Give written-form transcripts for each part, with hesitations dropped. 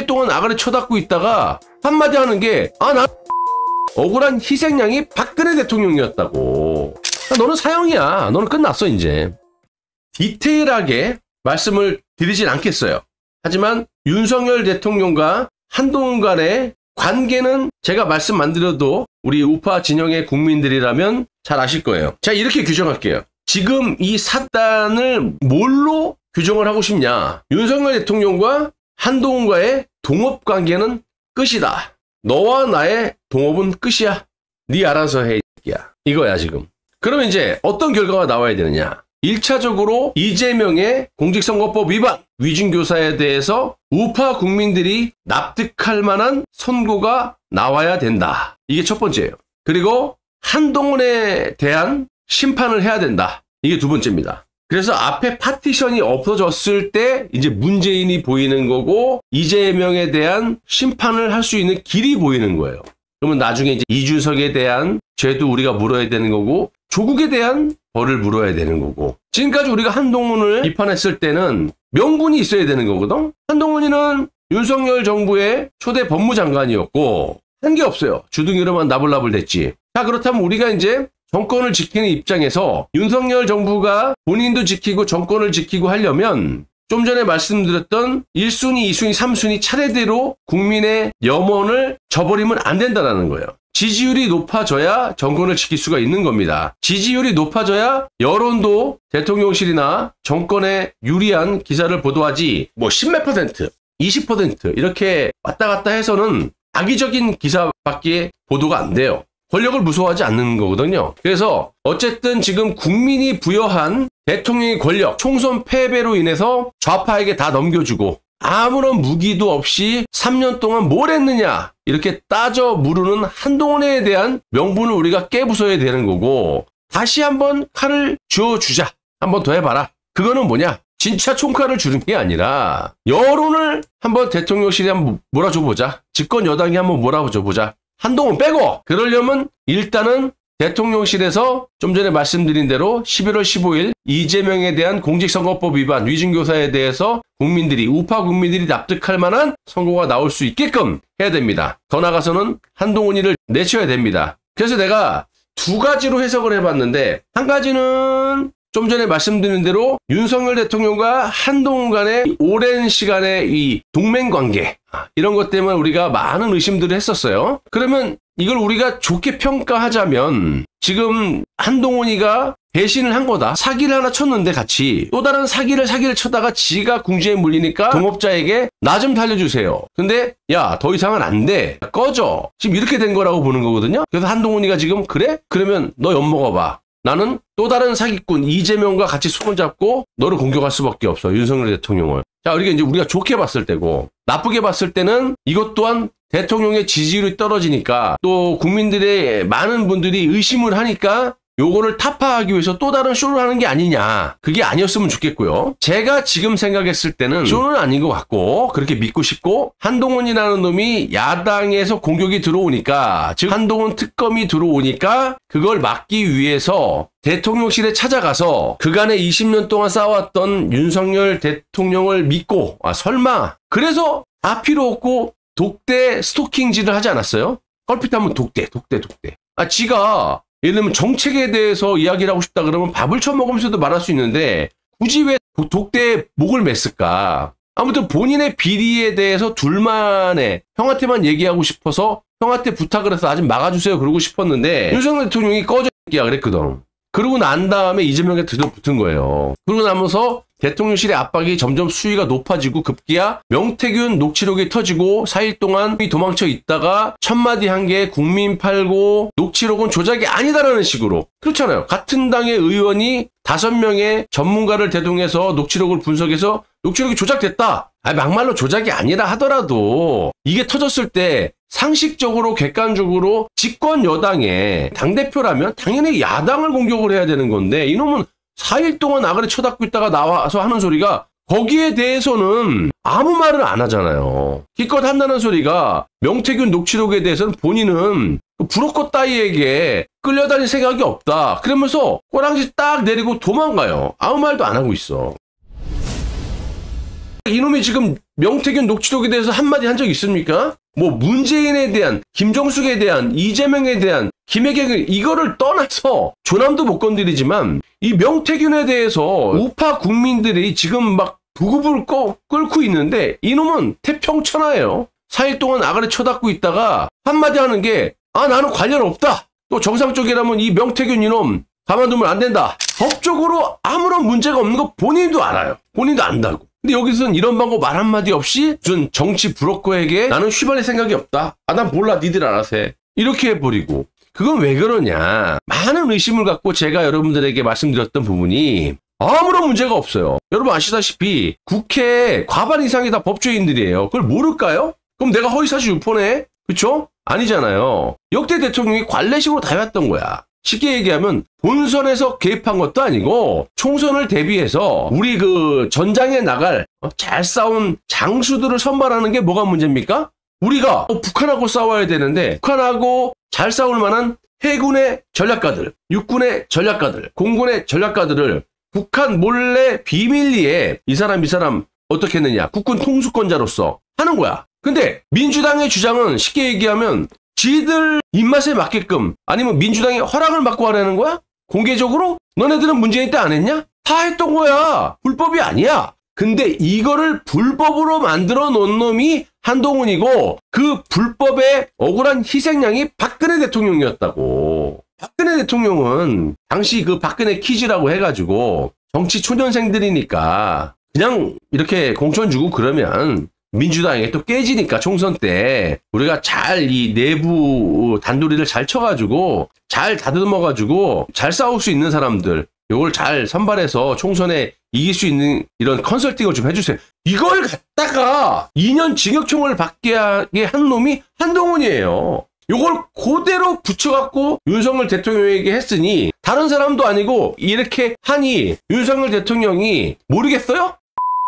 4일 동안 아가리 쳐닫고 있다가 한마디 하는 게 나 억울한 희생양이 박근혜 대통령이었다고. 너는 사형이야. 너는 끝났어 이제. 디테일하게 말씀을 드리진 않겠어요. 하지만 윤석열 대통령과 한동훈 간의 관계는 제가 말씀 안 드려도 우리 우파 진영의 국민들이라면 잘 아실 거예요. 자, 이렇게 규정할게요. 지금 이 사단을 뭘로 규정을 하고 싶냐. 윤석열 대통령과 한동훈과의 동업관계는 끝이다. 너와 나의 동업은 끝이야. 네 알아서 해. 이거야 지금. 그러면 이제 어떤 결과가 나와야 되느냐. 1차적으로 이재명의 공직선거법 위반, 위증교사에 대해서 우파 국민들이 납득할 만한 선고가 나와야 된다. 이게 첫 번째예요. 그리고 한동훈에 대한 심판을 해야 된다. 이게 두 번째입니다. 그래서 앞에 파티션이 없어졌을 때 이제 문재인이 보이는 거고 이재명에 대한 심판을 할 수 있는 길이 보이는 거예요. 그러면 나중에 이제 이준석에 대한 죄도 우리가 물어야 되는 거고 조국에 대한 벌을 물어야 되는 거고 지금까지 우리가 한동훈을 비판했을 때는 명분이 있어야 되는 거거든. 한동훈이는 윤석열 정부의 초대 법무장관이었고 한 게 없어요. 주둥이로만 나불나불 됐지. 자, 그렇다면 우리가 이제 정권을 지키는 입장에서 윤석열 정부가 본인도 지키고 정권을 지키고 하려면 좀 전에 말씀드렸던 1순위, 2순위, 3순위 차례대로 국민의 염원을 저버리면 안 된다는 거예요. 지지율이 높아져야 정권을 지킬 수가 있는 겁니다. 지지율이 높아져야 여론도 대통령실이나 정권에 유리한 기사를 보도하지 뭐 10몇 %, 20% 이렇게 왔다 갔다 해서는 악의적인 기사밖에 보도가 안 돼요. 권력을 무서워하지 않는 거거든요. 그래서 어쨌든 지금 국민이 부여한 대통령의 권력, 총선 패배로 인해서 좌파에게 다 넘겨주고 아무런 무기도 없이 3년 동안 뭘 했느냐 이렇게 따져 물으는 한동훈에 대한 명분을 우리가 깨부숴야 되는 거고 다시 한번 칼을 쥐어주자. 한번 더 해봐라. 그거는 뭐냐? 진짜 총칼을 주는 게 아니라 여론을 한번 대통령실에 한번 몰아줘보자. 집권 여당이 한번 몰아줘보자. 한동훈 빼고 그러려면 일단은 대통령실에서 좀 전에 말씀드린 대로 11월 15일 이재명에 대한 공직선거법 위반 위증교사에 대해서 국민들이 우파 국민들이 납득할 만한 선고가 나올 수 있게끔 해야 됩니다. 더 나아가서는 한동훈이를 내쳐야 됩니다. 그래서 내가 두 가지로 해석을 해봤는데 한 가지는 좀 전에 말씀드린 대로 윤석열 대통령과 한동훈 간의 오랜 시간의 이 동맹관계 이런 것 때문에 우리가 많은 의심들을 했었어요. 그러면 이걸 우리가 좋게 평가하자면 지금 한동훈이가 배신을 한 거다. 사기를 하나 쳤는데 같이 또 다른 사기를 쳐다가 지가 궁지에 물리니까 동업자에게 나 좀 살려주세요. 근데 야, 더 이상은 안 돼. 꺼져. 지금 이렇게 된 거라고 보는 거거든요. 그래서 한동훈이가 지금 그래? 그러면 너 엿먹어봐. 나는 또 다른 사기꾼 이재명과 같이 손을 잡고 너를 공격할 수밖에 없어. 윤석열 대통령을. 자, 이게 우리가 좋게 봤을 때고 나쁘게 봤을 때는 이것 또한 대통령의 지지율이 떨어지니까 또 국민들의 많은 분들이 의심을 하니까 요거를 타파하기 위해서 또 다른 쇼를 하는 게 아니냐. 그게 아니었으면 좋겠고요. 제가 지금 생각했을 때는 쇼는 아닌 것 같고 그렇게 믿고 싶고 한동훈이라는 놈이 야당에서 공격이 들어오니까 즉 한동훈 특검이 들어오니까 그걸 막기 위해서 대통령실에 찾아가서 그간의 20년 동안 쌓아왔던 윤석열 대통령을 믿고 설마 그래서 다 필요 없고 독대 스토킹질을 하지 않았어요? 껄핏하면 독대. 지가 예를 들면 정책에 대해서 이야기를 하고 싶다 그러면 밥을 처먹으면서도 말할 수 있는데 굳이 왜 독대에 목을 맸을까? 아무튼 본인의 비리에 대해서 둘만의 형한테만 얘기하고 싶어서 형한테 부탁을 해서 나 좀 막아주세요 그러고 싶었는데 윤석열 대통령이 꺼져 야 그랬거든. 그러고 난 다음에 이재명에 들어붙은 거예요. 그러고 나면서 대통령실의 압박이 점점 수위가 높아지고 급기야 명태균 녹취록이 터지고 4일 동안 도망쳐 있다가 첫마디 한 게 국민 팔고 녹취록은 조작이 아니다라는 식으로 그렇잖아요. 같은 당의 의원이 5명의 전문가를 대동해서 녹취록을 분석해서 녹취록이 조작됐다. 막말로 조작이 아니라 하더라도 이게 터졌을 때 상식적으로 객관적으로 집권 여당의 당대표라면 당연히 야당을 공격을 해야 되는 건데 이놈은 4일 동안 아가리 쳐닫고 있다가 나와서 하는 소리가 거기에 대해서는 아무 말을 안 하잖아요. 기껏 한다는 소리가 명태균 녹취록에 대해서는 본인은 브로커 따위에게 끌려다닐 생각이 없다. 그러면서 꼬랑지 딱 내리고 도망가요. 아무 말도 안 하고 있어. 이놈이 지금 명태균 녹취록에 대해서 한마디 한 적 있습니까? 뭐 문재인에 대한, 김정숙에 대한, 이재명에 대한, 김혜경 이거를 떠나서 조남도 못 건드리지만 이 명태균에 대해서 우파 국민들이 지금 막 부급을 끓고 있는데 이놈은 태평천하예요. 4일 동안 아가리 쳐닫고 있다가 한마디 하는 게 나는 관련 없다. 또 정상적이라면 이 명태균 이놈 가만두면 안 된다. 법적으로 아무런 문제가 없는 거 본인도 알아요. 본인도 안다고. 근데 여기서는 이런 방법 말 한마디 없이 무슨 정치 브로커에게 나는 휘발릴 생각이 없다. 난 몰라. 니들 알아서 해. 이렇게 해버리고. 그건 왜 그러냐. 많은 의심을 갖고 제가 여러분들에게 말씀드렸던 부분이 아무런 문제가 없어요. 여러분 아시다시피 국회 과반 이상이 다 법조인들이에요. 그걸 모를까요? 그럼 내가 허위사실 유포네? 그쵸? 아니잖아요. 역대 대통령이 관례식으로 다 해왔던 거야. 쉽게 얘기하면 본선에서 개입한 것도 아니고 총선을 대비해서 우리 그 전장에 나갈 잘 싸운 장수들을 선발하는 게 뭐가 문제입니까? 우리가 북한하고 싸워야 되는데 북한하고 잘 싸울 만한 해군의 전략가들, 육군의 전략가들, 공군의 전략가들을 북한 몰래 비밀리에 이 사람 어떻게 했느냐. 국군 통수권자로서 하는 거야. 근데 민주당의 주장은 쉽게 얘기하면 지들 입맛에 맞게끔 아니면 민주당의 허락을 받고 하라는 거야? 공개적으로? 너네들은 문재인 때 안 했냐? 다 했던 거야. 불법이 아니야. 근데 이거를 불법으로 만들어 놓은 놈이 한동훈이고 그 불법의 억울한 희생양이 박근혜 대통령이었다고. 박근혜 대통령은 당시 그 박근혜 퀴즈라고 해가지고 정치 초년생들이니까 그냥 이렇게 공천 주고 그러면 민주당이 또 깨지니까 총선 때 우리가 잘 이 내부 단도리를 잘 쳐가지고 잘 다듬어가지고 잘 싸울 수 있는 사람들 요걸 잘 선발해서 총선에 이길 수 있는 이런 컨설팅을 좀 해주세요. 이걸 갖다가 2년 징역형을 받게 하게 한 놈이 한동훈이에요. 요걸 그대로 붙여갖고 윤석열 대통령에게 했으니 다른 사람도 아니고 이렇게 하니 윤석열 대통령이 모르겠어요?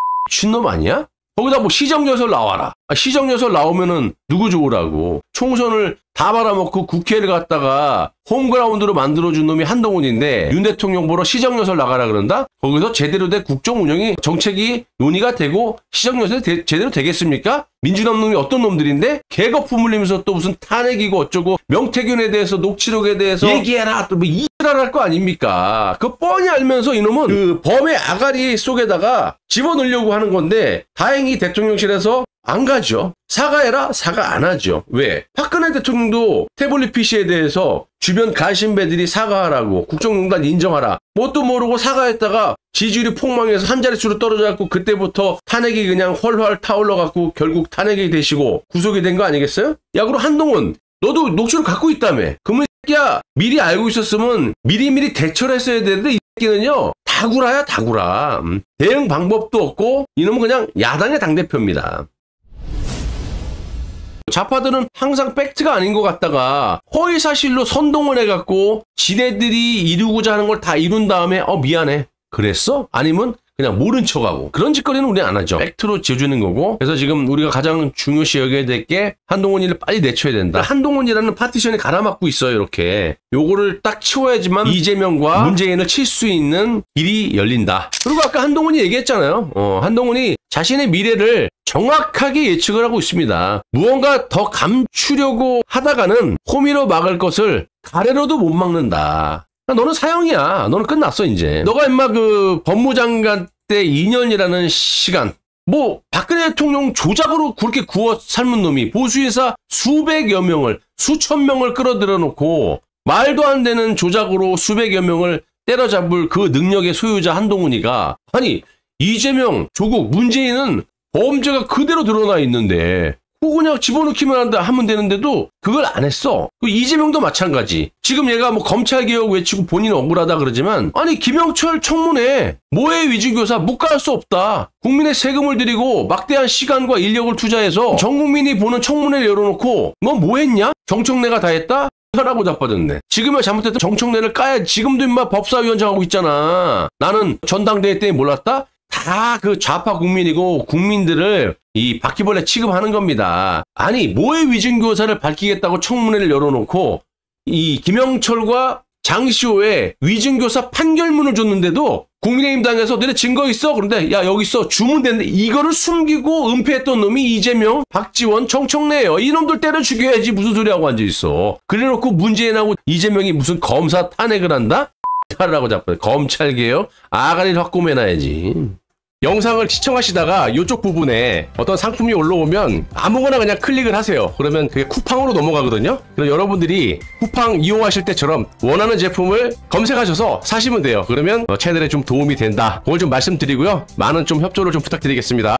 미친놈 아니야? 거기다 뭐 시정연설 나와라. 시정연설 나오면은 누구 좋으라고. 총선을 다 말아먹고 국회를 갖다가 홈그라운드로 만들어준 놈이 한동훈인데 윤 대통령 보러 시정연설 나가라 그런다? 거기서 제대로 된 국정 운영이 정책이 논의가 되고 시정연설이 제대로 되겠습니까? 민주당 놈이 어떤 놈들인데 개거품 흘리면서 또 무슨 탄핵이고 어쩌고 명태균에 대해서 녹취록에 대해서 얘기해라 또 뭐 이랄할 거 아닙니까? 그 뻔히 알면서 이놈은 그 범의 아가리 속에다가 집어넣으려고 하는 건데 다행히 대통령실에서 안 가죠. 사과해라? 사과 안 하죠. 왜? 박근혜 대통령도 태블릿 PC에 대해서 주변 가신배들이 사과하라고 국정농단 인정하라. 뭣도 모르고 사과했다가 지지율이 폭망해서 한 자릿수로 떨어져갖고 그때부터 탄핵이 그냥 훨훨 타올라갖고 결국 탄핵이 되시고 구속이 된 거 아니겠어요? 야 그럼 한동훈 너도 녹취록 갖고 있다며. 그러면 이 새끼야 미리 알고 있었으면 미리미리 대처를 했어야 되는데 이 새끼는요 다구라야 다구라. 대응 방법도 없고 이놈은 그냥 야당의 당대표입니다. 좌파들은 항상 팩트가 아닌 것 같다가 허위사실로 선동을 해갖고 지네들이 이루고자 하는 걸 다 이룬 다음에 미안해 그랬어? 아니면 그냥 모른 척하고 그런 짓거리는 우리 안 하죠. 팩트로 지어주는 거고. 그래서 지금 우리가 가장 중요시 여겨야 될 게 한동훈이를 빨리 내쳐야 된다. 한동훈이라는 파티션이 가라막고 있어요. 이렇게 요거를 딱 치워야지만 이재명과 문재인을 칠 수 있는 길이 열린다. 그리고 아까 한동훈이 얘기했잖아요. 한동훈이 자신의 미래를 정확하게 예측을 하고 있습니다. 무언가 더 감추려고 하다가는 호미로 막을 것을 가래로도 못 막는다. 너는 사형이야. 너는 끝났어 이제. 너가 임마 그 법무장관 때 2년이라는 시간 뭐 박근혜 대통령 조작으로 그렇게 구워 삶은 놈이 보수회사 수백여 명을 수천 명을 끌어들여 놓고 말도 안 되는 조작으로 수백여 명을 때려잡을 그 능력의 소유자 한동훈이가 아니 이재명, 조국, 문재인은 범죄가 그대로 드러나 있는데 그거 그냥 집어넣기만 하면 되는데도 그걸 안 했어. 이재명도 마찬가지. 지금 얘가 뭐 검찰개혁 외치고 본인은 억울하다 그러지만 아니 김영철 청문회 모해 위증교사 묵과할 수 없다. 국민의 세금을 들이고 막대한 시간과 인력을 투자해서 전 국민이 보는 청문회를 열어놓고 너 뭐 했냐? 정청래가 다 했다? 하라고 자빠졌네. 지금이야 잘못했던 정청래를 까야 지금도 임마 법사위원장 하고 있잖아. 나는 전당대회 때 몰랐다? 다 그 좌파 국민이고 국민들을 이 바퀴벌레 취급하는 겁니다. 아니 모해 위증교사를 밝히겠다고 청문회를 열어놓고 이 김영철과 장시호에 위증교사 판결문을 줬는데도 국민의힘당에서 너네 증거 있어? 그런데 야 여기 있어 주면 되는데 이거를 숨기고 은폐했던 놈이 이재명, 박지원, 정청래예요. 이놈들 때려 죽여야지 무슨 소리하고 앉아있어. 그래놓고 문재인하고 이재명이 무슨 검사 탄핵을 한다? 하라고 자꾸 검찰개혁 아가리를 확 꼬매놔야지. 영상을 시청하시다가 이쪽 부분에 어떤 상품이 올라오면 아무거나 그냥 클릭을 하세요. 그러면 그게 쿠팡으로 넘어가거든요. 그럼 여러분들이 쿠팡 이용하실 때처럼 원하는 제품을 검색하셔서 사시면 돼요. 그러면 채널에 좀 도움이 된다. 그걸 좀 말씀드리고요. 많은 좀 협조를 좀 부탁드리겠습니다.